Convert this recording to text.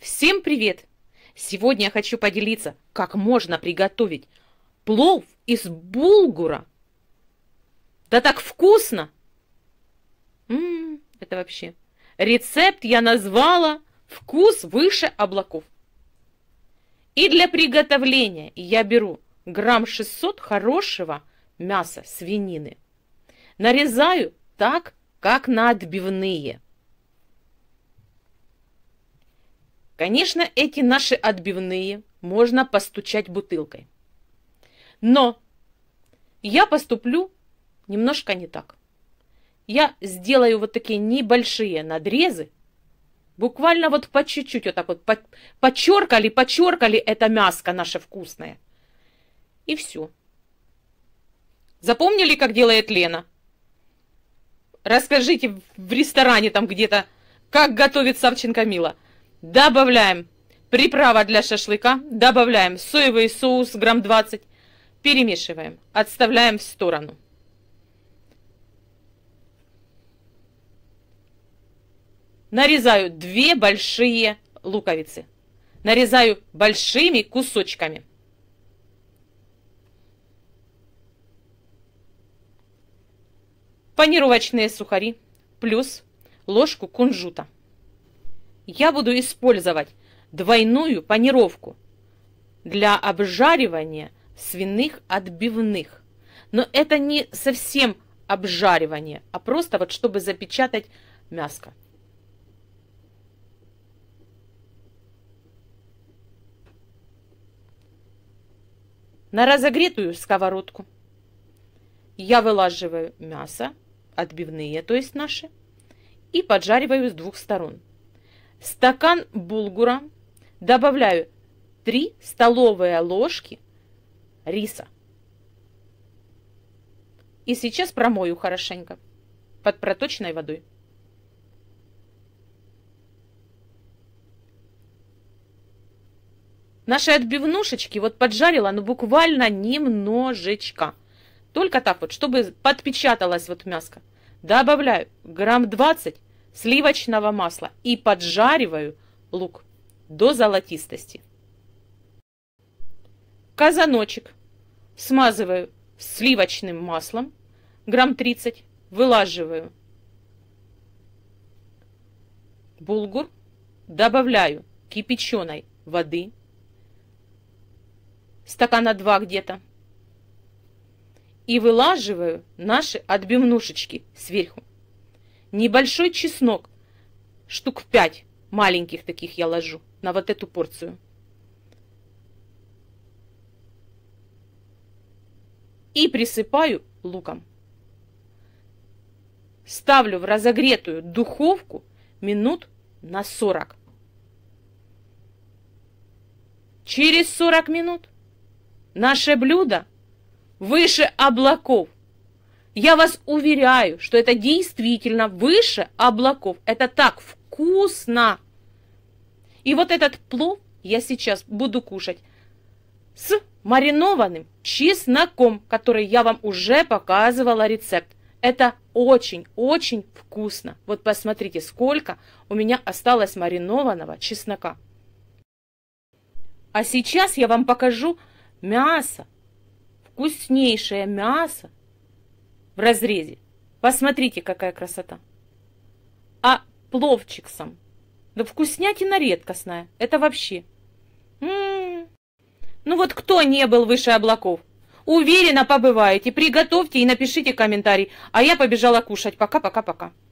Всем привет! Сегодня я хочу поделиться, как можно приготовить плов из булгура. Да так вкусно! Это вообще... Рецепт я назвала «Вкус выше облаков». И для приготовления я беру грамм 600 хорошего мяса свинины. Нарезаю так, как на отбивные. Конечно, эти наши отбивные можно постучать бутылкой. Но я поступлю немножко не так. Я сделаю вот такие небольшие надрезы. Буквально вот по чуть-чуть, вот так вот почеркали это мяско наше вкусное. И все. Запомнили, как делает Лена? Расскажите в ресторане там где-то, как готовит Савченко Мила. Добавляем приправа для шашлыка, добавляем соевый соус грамм 20, перемешиваем, отставляем в сторону. Нарезаю 2 большие луковицы. Нарезаю большими кусочками. Панировочные сухари плюс ложку кунжута. Я буду использовать двойную панировку для обжаривания свиных отбивных. Но это не совсем обжаривание, а просто вот чтобы запечатать мяско. На разогретую сковородку я вылаживаю мясо, отбивные, то есть наши, и поджариваю с 2 сторон. Стакан булгура, добавляю 3 столовые ложки риса. И сейчас промою хорошенько под проточной водой. Наши отбивнушечки вот поджарила, но буквально немножечко. Только так вот, чтобы подпечаталось вот мяско. Добавляю грамм 20 сливочного масла и поджариваю лук до золотистости. Казаночек смазываю сливочным маслом, грамм 30, вылаживаю булгур, добавляю кипяченой воды, стакана 2 где-то, и вылаживаю наши отбивнушечки сверху. Небольшой чеснок, штук 5 маленьких таких я ложу на вот эту порцию. И присыпаю луком. Ставлю в разогретую духовку минут на 40. Через 40 минут наше блюдо выше облаков. Я вас уверяю, что это действительно выше облаков. Это так вкусно. И вот этот плов я сейчас буду кушать с маринованным чесноком, который я вам уже показывала рецепт. Это очень-очень вкусно. Вот посмотрите, сколько у меня осталось маринованного чеснока. А сейчас я вам покажу мясо. Вкуснейшее мясо в разрезе. Посмотрите, какая красота. А пловчик сам. Да вкуснятина редкостная. Это вообще. Ну вот кто не был выше облаков? Уверенно побываете. Приготовьте и напишите комментарий. А я побежала кушать. Пока-пока-пока.